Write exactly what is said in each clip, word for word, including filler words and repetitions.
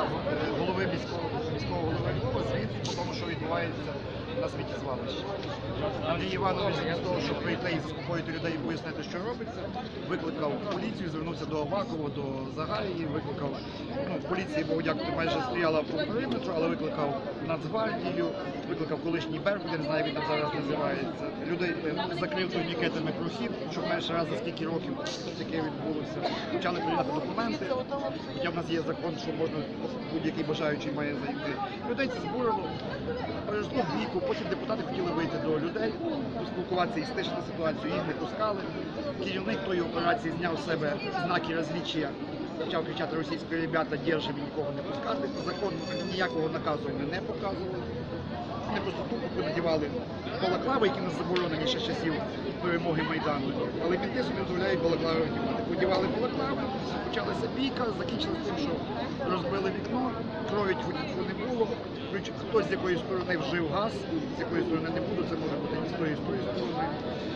голови міського, міського голови Львова звіт по тому, що відбувається на сміттєзвалищі. Андрій Іванович, замість того, щоб прийти і заспокоїти людей і пояснити, що робиться, викликав поліцію, звернувся до Авакова, до Загаї, викликав, ну, поліції, бо дякувати, майже стояла по периметру, але викликав Нацгвардію, викликав колишній Беркут, я не знаю, як він там зараз називається. Людей закрив турнікетами прохід, щоб перший раз за скільки років таке відбулося. Почали перевіряти документи, хоча в нас є закон, що можна, будь-який бажаючий має зайти. Людей це збурило, перейшло в бійку, потім депутати хотіли вийти до людей, поспілкуватися і стишити ситуацію, їх не пускали. Керівник тої операції зняв з себе знаки розліччя, почав кричати російські ребята, держим, нікого не пускати. Закон ніякого наказу вони не показували. Вони просто тупо надівали балаклави, які нас заборонені ще з часів перемоги Майдану. Але мінти собі дозволяють балаклави одягати. Подівали балаклави, почалася бійка, закінчилася тим, що розбили вікно, крові тьфу не було. Хтось з якої сторони вжив газ, з якої сторони не буду, це може бути і з тої, з тої сторони.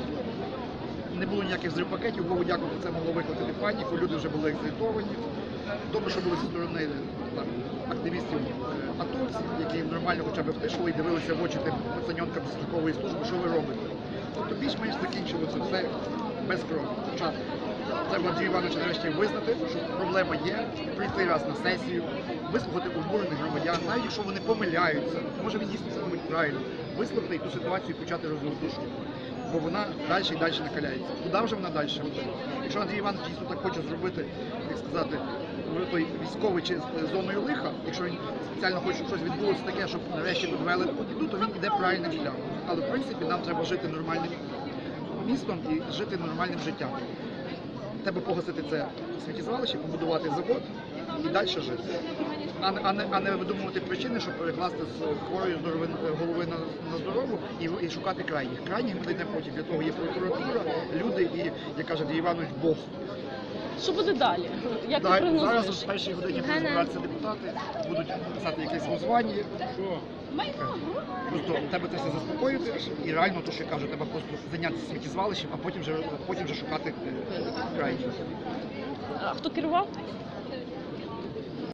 Не було ніяких взрив пакетів, Богу дякувати, це могло викликати паніку, люди вже були ексцитовані. Добре, що були зі сторони там, активістів атовців, які нормально хоча б втишили і дивилися в очі тим пацаньонкам з строкової служби, що ви робите. Тобто більш-менш закінчило це все без крові. Хоча треба Андрію Івановичу нарешті визнати, що проблема є, прийти раз на сесію, вислухати обурених громадян, навіть якщо вони помиляються, може він дійсно це робить правильно, вислухати ту ситуацію і почати розрушувати. Бо вона далі і далі накаляється. Куди вже вона далі робить? Якщо Андрій Іванович дійсно так хоче зробити, як сказати, той військовий чи зоною лиха, якщо він спеціально хоче, щоб щось відбулося таке, щоб нарешті підвели воду, то він іде правильним шляхом. Але в принципі нам треба жити нормальним містом і жити нормальним життям. Треба погасити це сміттєзвалище, побудувати завод і далі жити. А, а, не, а не видумувати причини, щоб перекласти з хворої здорови, голови на, на здорову і, і шукати крайніх. Крайніх ми знайдемо потім. Для того є прокуратура, люди і, як каже Андрій Іванович, Бог. Що буде далі? Як ти Да, прогнозуєш? зараз в першій годині будуть збиратися депутати, будуть писати якесь воззвання. Просто треба це все заспокоїти і реально, то, що я кажу, треба просто зайнятися сміттєзвалищем, а потім вже, потім вже шукати крайніх. А хто керував?